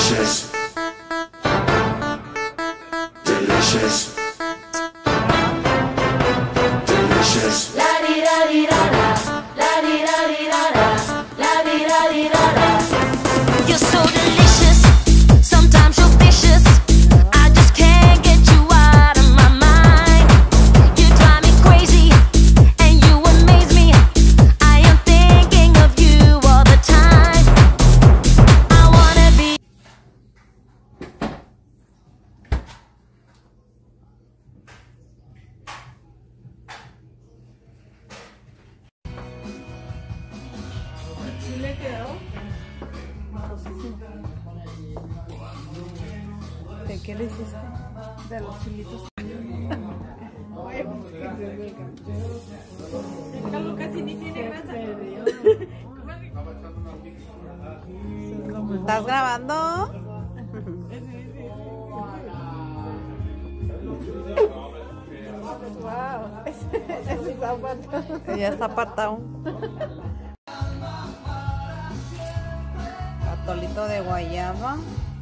Delicious. Delicious. Delicious. La di da di da da, la di da di da da, la di da di da da. You're so delicious, sometimes you're vicious. I just can't get you out of my mind. You drive me crazy, and you amaze me. I am thinking of you all the time. I wanna be. ¿Sí le quedó? ¿De qué le hiciste? De los chilitos. Oye, pues que se ve el caldo casi ni tiene grasa. ¿Estás grabando? Wow, ese está apartado. Ya está apartado. Atolito de guayaba.